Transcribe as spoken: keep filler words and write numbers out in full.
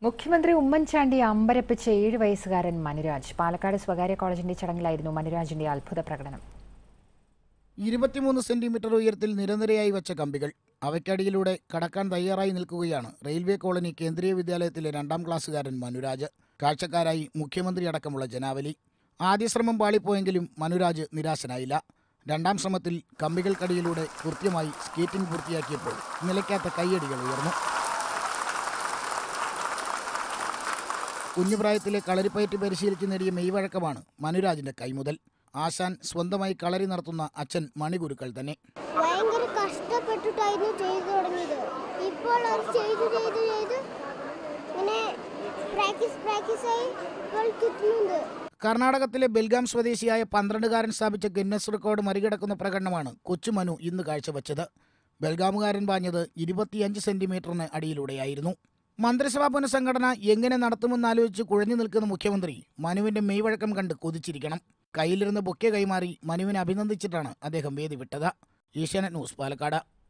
മുഖ്യമന്ത്രി ഉമ്മൻചാണ്ടി അമ്പരപ്പിച്ച ഏഴ് വയസ്സുകാരൻ മനുരാജ്. പാലക്കാട് സ്വകാര്യ കോളേജിന്റെ ചടങ്ങിലായിരുന്നു മനുരാജിന്റെ അത്ഭുത പ്രകടനം. ഇരുപത്തിമൂന്ന് സെന്റിമീറ്റർ ഉയരത്തിൽ നിരനിരയായി വെച്ച കമ്പികൾ, അവയ്ക്കടിയിലൂടെ കടക്കാൻ തയ്യാറായി നിൽക്കുകയാണ് റെയിൽവേ കോളനി കേന്ദ്രീയ വിദ്യാലയത്തിലെ രണ്ടാം ക്ലാസ്സുകാരൻ മനുരാജ്. കാഴ്ചക്കാരായി മുഖ്യമന്ത്രി അടക്കമുള്ള ജനാവലി. ആദ്യ ശ്രമം പാളിപ്പോയെങ്കിലും മനുരാജ് നിരാശനായില്ല. രണ്ടാം ശ്രമത്തിൽ കമ്പികൾക്കടിയിലൂടെ കൃത്യമായി സ്കേറ്റിംഗ് പൂർത്തിയാക്കിയപ്പോൾ നിലയ്ക്കാത്ത കയ്യടികൾ ഉയർന്നു. കുഞ്ഞുപ്രായത്തിലെ കളരിപ്പയറ്റ് പരിശീലിച്ച് നേടിയ മെയ്വഴക്കമാണ് മനുരാജിന്റെ കൈമുതൽ. ആശാൻ സ്വന്തമായി കളരി നടത്തുന്ന അച്ഛൻ മണിഗുരുക്കൾ തന്നെ. ഭയങ്കര കഷ്ടപ്പെട്ടിട്ടായിരുന്നു ചെയ്തു തുടങ്ങിയത്. ഇപ്പോൾ അത് ചെയ്ത് ചെയ്ത് ചെയ്ത് ഇങ്ങനെ പ്രാക്ടീസ് പ്രാക്ടീസായി ഇപ്പോൾ കിട്ടുന്നുണ്ട്. കർണാടകത്തിലെ ബെൽഗാം സ്വദേശിയായ പന്ത്രണ്ടുകാരൻ സ്ഥാപിച്ച ഗിന്നസ് റെക്കോർഡ് മറികടക്കുന്ന പ്രകടനമാണ് കൊച്ചുമനു ഇന്ന് കാഴ്ചവെച്ചത്. ബെൽഗാമുകാരൻ പാഞ്ഞത് ഇരുപത്തിയഞ്ച് സെന്റിമീറ്ററിന് അടിയിലൂടെയായിരുന്നു. മന്ത്രിസഭാ പുനഃസംഘടന എങ്ങനെ നടത്തുമെന്നാലോചിച്ച് കുഴഞ്ഞു നിൽക്കുന്ന മുഖ്യമന്ത്രി മനുവിന്റെ മെയ്വഴക്കം കണ്ട് കൊതിച്ചിരിക്കണം. കയ്യിലിരുന്ന് ബൊക്കെ കൈമാറി മനുവിനെ അഭിനന്ദിച്ചിട്ടാണ് അദ്ദേഹം വേദി വിട്ടത്. ഏഷ്യാനെറ്റ് ന്യൂസ്, പാലക്കാട്.